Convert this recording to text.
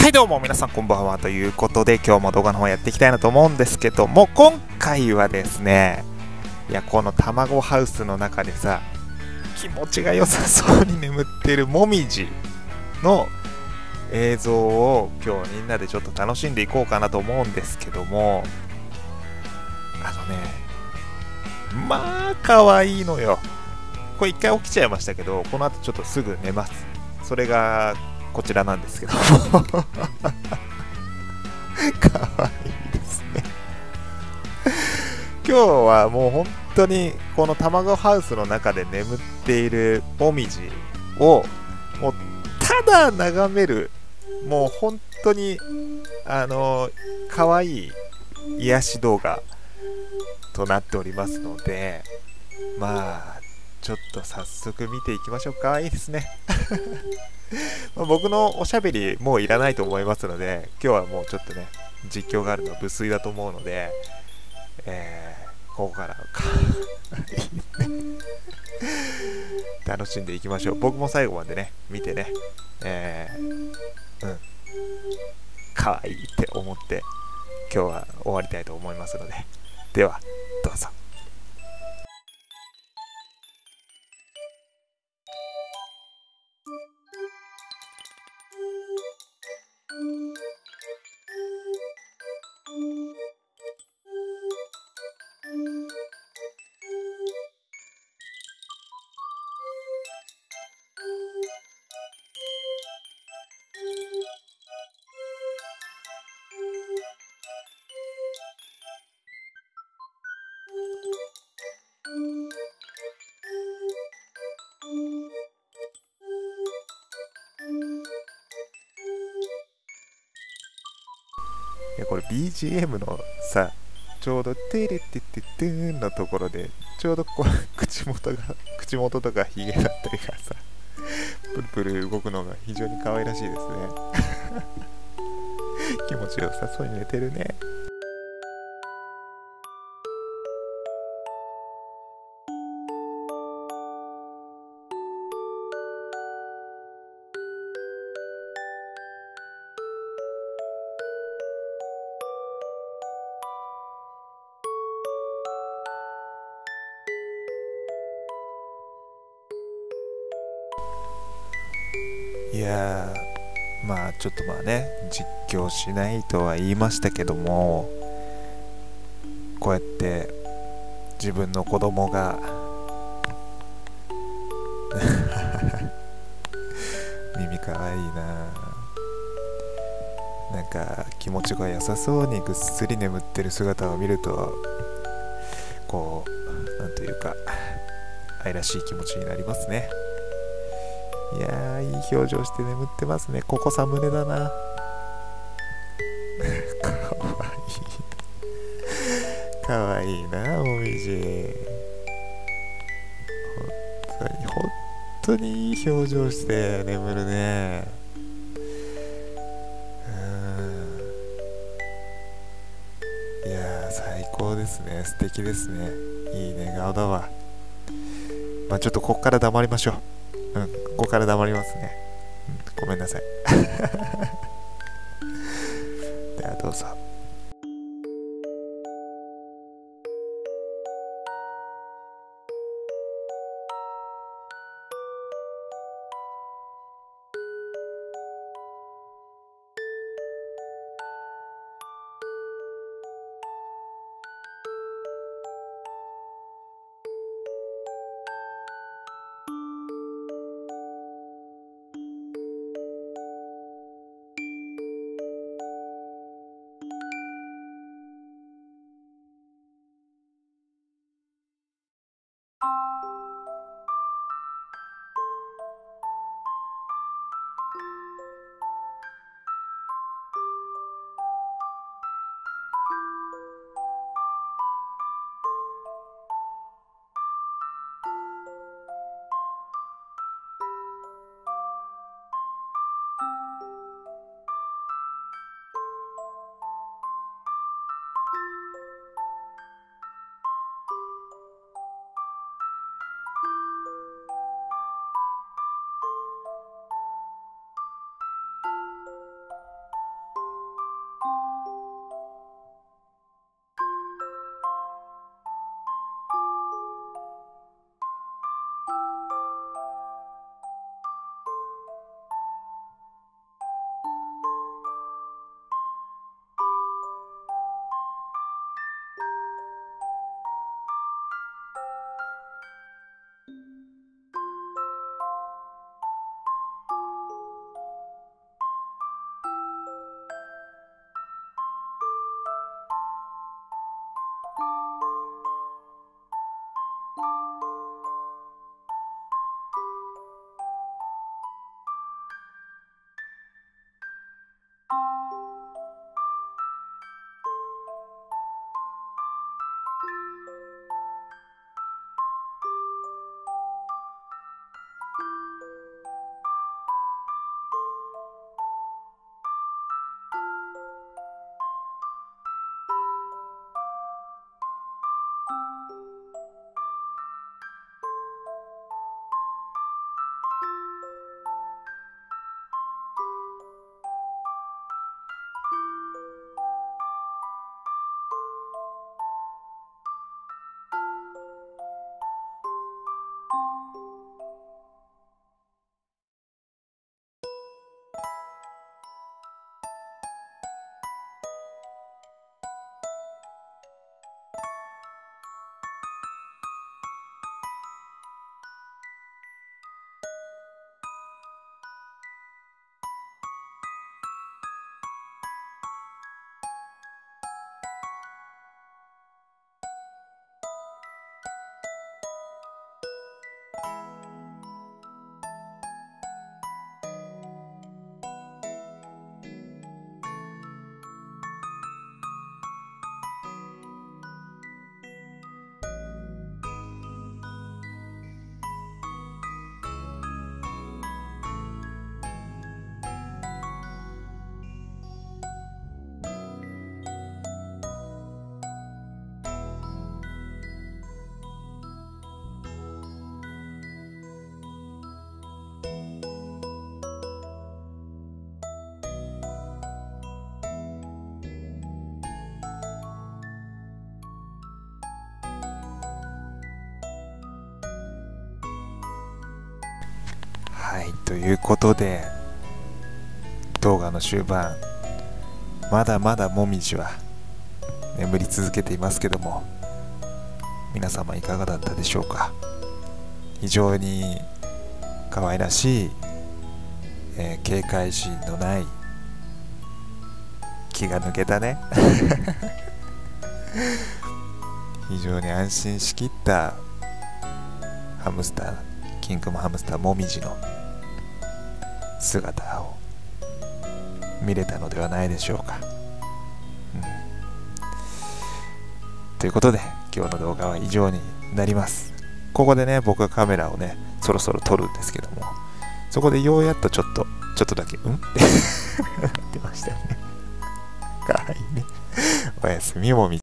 はいどうも皆さんこんばんはということで今日も動画の方やっていきたいなと思うんですけども、今回はですね、この卵ハウスの中でさ、気持ちが良さそうに眠っているもみじの映像を今日みんなでちょっと楽しんでいこうかなと思うんですけども、まあ可愛いのよ。これ一回起きちゃいましたけど、この後ちょっとすぐ寝ます。それがこちらなんですけども可愛いですね。今日はもう本当にこの卵ハウスの中で眠っているもみじをもうただ眺める、もう本当に可愛い癒し動画となっておりますので、まあちょっと早速見ていきましょうか。いいですね。僕のおしゃべりもういらないと思いますので、今日はもうちょっとね実況があるのは無粋だと思うので、ここから楽しんでいきましょう。僕も最後までね見てね、可愛いって思って今日は終わりたいと思いますので、ではどうぞ。これ BGM のさ、ちょうどテレテテテーンのところでちょうどこう口元とかヒゲだったりがさ、プルプル動くのが非常に可愛らしいですね。気持ちよさそうに寝てるね。いやー、まあちょっとまあね、実況しないとは言いましたけども、こうやって自分の子供が耳かわいいな、なんか気持ちが良さそうにぐっすり眠ってる姿を見ると、こうなんというか愛らしい気持ちになりますね。いやー、いい表情して眠ってますね。ここサムネだな。かわいいかわいいな、もみじ。本当にいい表情して眠るね。いやー、最高ですね。素敵ですね。いい寝顔だわ。まあちょっとここから黙りましょう。ここから黙りますね。ごめんなさい。ではどうぞ。 はい、ということで動画の終盤、まだまだもみじは眠り続けていますけども、皆様いかがだったでしょうか。非常に可愛らしい、警戒心のない、気が抜けたね非常に安心しきったハムスター、キングハムスターもみじの姿を見れたのではないでしょうか。ということで今日の動画は以上になります。ここでね、僕がカメラをねそろそろ撮るんですけども、そこでようやっとちょっとだけってなってましたよね。かわいいね。おやすみもみじ。